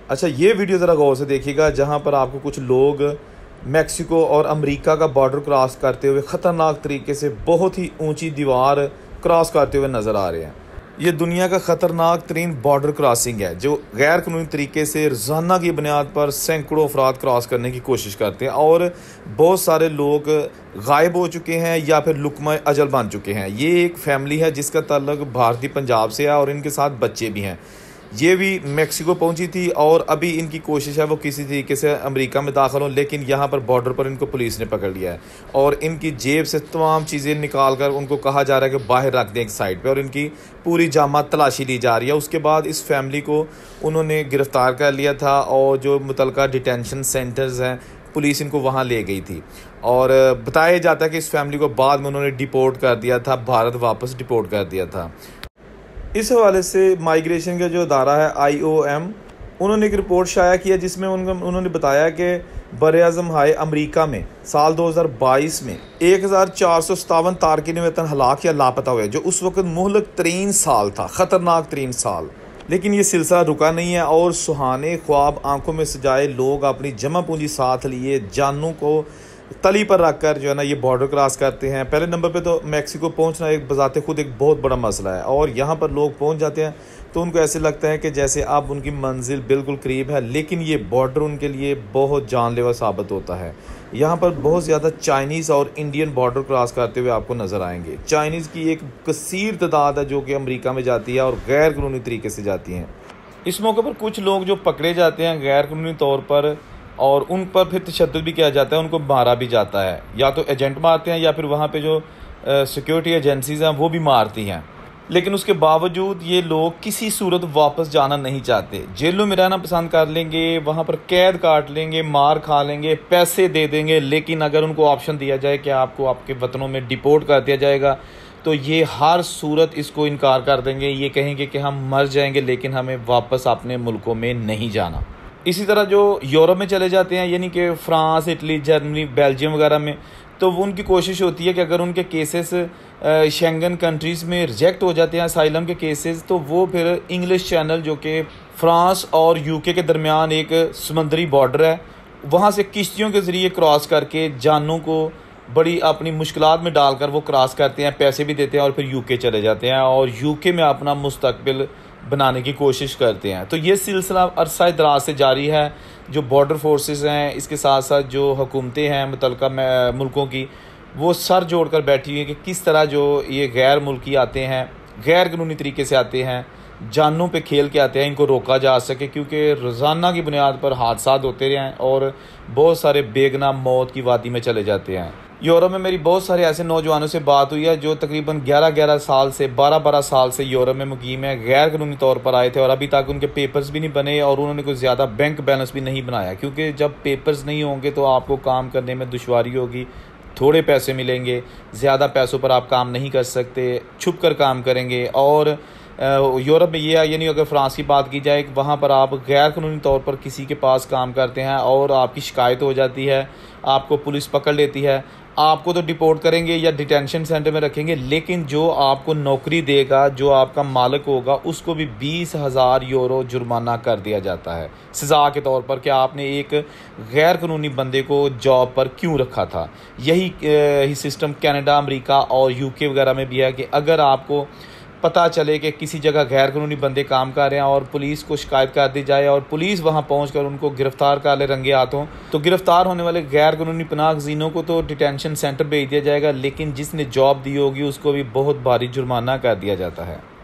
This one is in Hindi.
अच्छा, ये वीडियो ज़रा गौर से देखिएगा, जहाँ पर आपको कुछ लोग मेक्सिको और अमेरिका का बॉर्डर क्रॉस करते हुए ख़तरनाक तरीके से बहुत ही ऊंची दीवार क्रॉस करते हुए नज़र आ रहे हैं। ये दुनिया का ख़तरनाक तरीन बॉर्डर क्रॉसिंग है, जो गैर कानूनी तरीके से रोज़ाना की बुनियाद पर सैकड़ों अफराद क्रॉस करने की कोशिश करते हैं और बहुत सारे लोग गायब हो चुके हैं या फिर लुकमा अजल बन चुके हैं। ये एक फैमिली है जिसका ताल्लुक भारतीय पंजाब से है और इनके साथ बच्चे भी हैं। ये भी मेक्सिको पहुंची थी और अभी इनकी कोशिश है वो किसी तरीके से अमेरिका में दाखिल हों, लेकिन यहाँ पर बॉर्डर पर इनको पुलिस ने पकड़ लिया है और इनकी जेब से तमाम चीज़ें निकाल कर उनको कहा जा रहा है कि बाहर रख दें एक साइड पे, और इनकी पूरी जामा तलाशी ली जा रही है। उसके बाद इस फैमिली को उन्होंने गिरफ़्तार कर लिया था और जो मुतलका डिटेंशन सेंटर्स हैं, पुलिस इनको वहाँ ले गई थी और बताया जाता है कि इस फैमिली को बाद में उन्होंने डिपोर्ट कर दिया था, भारत वापस डिपोर्ट कर दिया था। इस हवाले से माइग्रेशन का जो अदारा है IOM, उन्होंने एक रिपोर्ट शाया किया जिसमें उन्होंने बताया कि बर-ए-आज़म हाय अमरीका में साल 2022 में 1457 तारकीन वतन हलाक या लापता हुए, जो उस वक्त मुहलक तरीन साल था, ख़तरनाक तरीन साल। लेकिन ये सिलसिला रुका नहीं है और सुहाने ख्वाब आंखों में सजाए लोग अपनी जमा पूंजी साथ लिए जानों को तली पर रखकर जो है ना ये बॉर्डर क्रॉस करते हैं। पहले नंबर पे तो मेक्सिको पहुंचना एक बजाते खुद एक बहुत बड़ा मसला है और यहाँ पर लोग पहुंच जाते हैं तो उनको ऐसे लगता है कि जैसे अब उनकी मंजिल बिल्कुल करीब है, लेकिन ये बॉर्डर उनके लिए बहुत जानलेवा साबित होता है। यहाँ पर बहुत ज़्यादा चाइनीज़ और इंडियन बॉर्डर क्रॉस करते हुए आपको नज़र आएंगे। चाइनीज़ की एक कसीर तादाद है जो कि अमेरिका में जाती है और गैर कानूनी तरीके से जाती हैं। इस मौके पर कुछ लोग जो पकड़े जाते हैं गैर कानूनी तौर पर और उन पर फिर तशद्दुद भी किया जाता है, उनको मारा भी जाता है, या तो एजेंट मारते हैं या फिर वहाँ पे जो सिक्योरिटी एजेंसीज़ हैं वो भी मारती हैं। लेकिन उसके बावजूद ये लोग किसी सूरत वापस जाना नहीं चाहते, जेलों में रहना पसंद कर लेंगे, वहाँ पर कैद काट लेंगे, मार खा लेंगे, पैसे दे देंगे, लेकिन अगर उनको ऑप्शन दिया जाए कि आपको आपके वतनों में डिपोर्ट कर दिया जाएगा तो ये हर सूरत इसको इनकार कर देंगे। ये कहेंगे कि हम मर जाएंगे लेकिन हमें वापस अपने मुल्कों में नहीं जाना। इसी तरह जो यूरोप में चले जाते हैं, यानी कि फ्रांस, इटली, जर्मनी, बेल्जियम वगैरह में, तो वो उनकी कोशिश होती है कि अगर उनके केसेस शेंगन कंट्रीज़ में रिजेक्ट हो जाते हैं असाइलम के केसेस, तो वो फिर इंग्लिश चैनल जो कि फ्रांस और UK के दरमियान एक समंदरी बॉर्डर है, वहाँ से किश्तियों के ज़रिए क्रॉस करके जानों को बड़ी अपनी मुश्किलात में डालकर वो क्रॉस करते हैं, पैसे भी देते हैं और फिर UK चले जाते हैं और UK में अपना मुस्तकबिल बनाने की कोशिश करते हैं। तो ये सिलसिला अरसा दराज से जारी है। जो बॉर्डर फोर्सेस हैं, इसके साथ साथ जो हुकूमतें हैं मुतल्लिका मुल्कों की, वो सर जोड़ कर बैठी हुई है कि किस तरह जो ये गैर मुल्की आते हैं, गैर कानूनी तरीके से आते हैं, जानों पे खेल के आते हैं, इनको रोका जा सके, क्योंकि रोज़ाना की बुनियाद पर हादसा होते रहे हैं और बहुत सारे बेगुनाह मौत की वादी में चले जाते हैं। यूरोप में मेरी बहुत सारे ऐसे नौजवानों से बात हुई है जो तकरीबन 11-11 साल से 12-12 साल से यूरोप में मुकीम है, गैर कानूनी तौर पर आए थे और अभी तक उनके पेपर्स भी नहीं बने और उन्होंने कोई ज़्यादा बैंक बैलेंस भी नहीं बनाया, क्योंकि जब पेपर्स नहीं होंगे तो आपको काम करने में दुश्वारी होगी, थोड़े पैसे मिलेंगे, ज़्यादा पैसों पर आप काम नहीं कर सकते, छुप कर काम करेंगे। और यूरोप में ये है, यानी अगर फ्रांस की बात की जाए, वहाँ पर आप गैर कानूनी तौर पर किसी के पास काम करते हैं और आपकी शिकायत हो जाती है, आपको पुलिस पकड़ लेती है, आपको तो डिपोर्ट करेंगे या डिटेंशन सेंटर में रखेंगे, लेकिन जो आपको नौकरी देगा, जो आपका मालिक होगा, उसको भी 20,000 यूरो जुर्माना कर दिया जाता है सज़ा के तौर पर कि आपने एक गैर कानूनी बंदे को जॉब पर क्यों रखा था। यही सिस्टम कनाडा, अमेरिका और UK वगैरह में भी है कि अगर आपको पता चले कि किसी जगह गैर कानूनी बंदे काम कर रहे हैं और पुलिस को शिकायत कर दी जाए और पुलिस वहां पहुंचकर उनको गिरफ्तार कर ले रंगे हाथों, तो गिरफ्तार होने वाले गैर कानूनी पनाह गज़ीनों को तो डिटेंशन सेंटर भेज दिया जाएगा, लेकिन जिसने जॉब दी होगी उसको भी बहुत भारी जुर्माना कर दिया जाता है।